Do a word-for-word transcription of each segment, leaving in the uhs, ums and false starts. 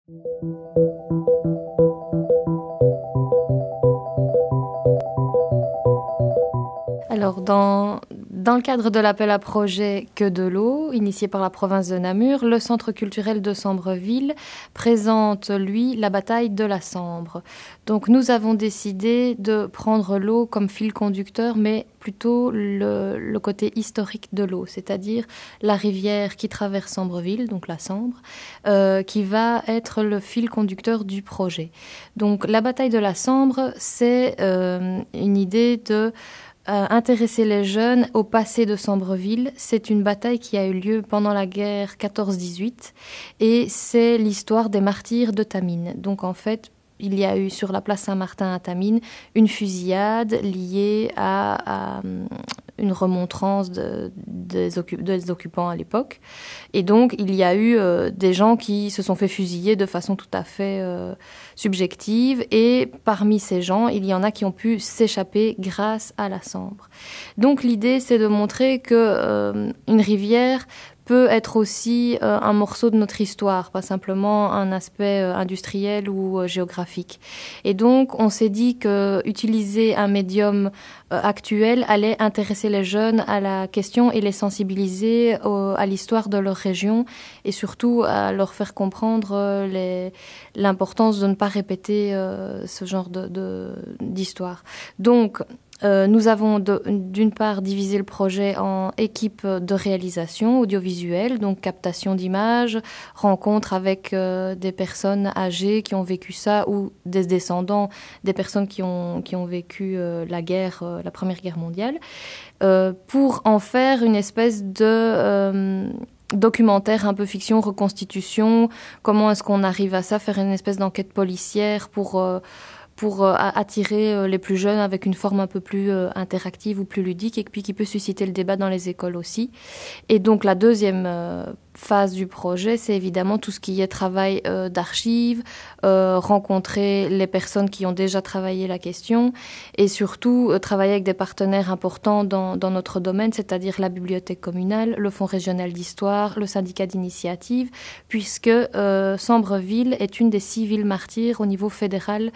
Alors, dans, dans le cadre de l'appel à projet Que de l'eau, initié par la province de Namur, le Centre culturel de Sambreville présente, lui, la bataille de la Sambre. Donc, nous avons décidé de prendre l'eau comme fil conducteur, mais plutôt le, le côté historique de l'eau, c'est-à-dire la rivière qui traverse Sambreville, donc la Sambre, euh, qui va être le fil conducteur du projet. Donc, la bataille de la Sambre, c'est euh, une idée de Euh, intéresser les jeunes au passé de Sambreville. C'est une bataille qui a eu lieu pendant la guerre quatorze dix-huit et c'est l'histoire des martyrs de Tamines. Donc en fait, il y a eu sur la place Saint-Martin à Tamines une fusillade liée à, à une remontrance de, des, occup- des occupants à l'époque. Et donc, il y a eu euh, des gens qui se sont fait fusiller de façon tout à fait euh, subjective. Et parmi ces gens, il y en a qui ont pu s'échapper grâce à la Sambre. Donc, l'idée, c'est de montrer que euh, une rivière peut être aussi euh, un morceau de notre histoire, pas simplement un aspect euh, industriel ou euh, géographique. Et donc, on s'est dit que utiliser un médium euh, actuel allait intéresser les jeunes à la question et les sensibiliser au, à l'histoire de leur région et surtout à leur faire comprendre euh, les, l'importance de ne pas répéter euh, ce genre de, de, d'histoire. Donc, Euh, nous avons de, d'une part divisé le projet en équipe de réalisation audiovisuelle, donc captation d'images, rencontre avec euh, des personnes âgées qui ont vécu ça ou des descendants des personnes qui ont, qui ont vécu euh, la guerre, euh, la Première Guerre mondiale, euh, pour en faire une espèce de euh, documentaire un peu fiction, reconstitution, comment est-ce qu'on arrive à ça, faire une espèce d'enquête policière pour... Euh, pour euh, attirer euh, les plus jeunes avec une forme un peu plus euh, interactive ou plus ludique et puis qui peut susciter le débat dans les écoles aussi. Et donc la deuxième euh, phase du projet, c'est évidemment tout ce qui est travail euh, d'archives, euh, rencontrer les personnes qui ont déjà travaillé la question et surtout euh, travailler avec des partenaires importants dans, dans notre domaine, c'est-à-dire la bibliothèque communale, le Fonds régional d'histoire, le syndicat d'initiative, puisque euh, Sambreville est une des six villes martyrs au niveau fédéral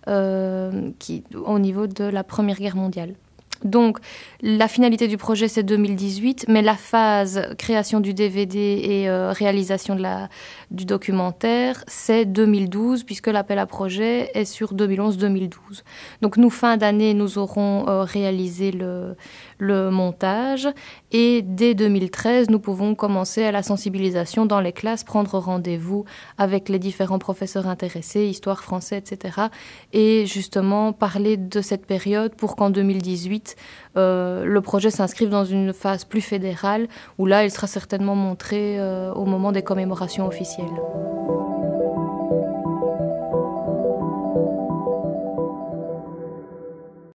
euh, qui, au niveau de la Première Guerre mondiale. Donc, la finalité du projet, c'est deux mille dix-huit, mais la phase création du D V D et euh, réalisation de la, du documentaire, c'est deux mille douze, puisque l'appel à projet est sur deux mille onze deux mille douze. Donc, nous, fin d'année, nous aurons euh, réalisé le, le montage et dès deux mille treize, nous pouvons commencer à la sensibilisation dans les classes, prendre rendez-vous avec les différents professeurs intéressés, histoire, français, et cetera. Et justement, parler de cette période pour qu'en deux mille dix-huit, Euh, le projet s'inscrive dans une phase plus fédérale où là, il sera certainement montré euh, au moment des commémorations officielles.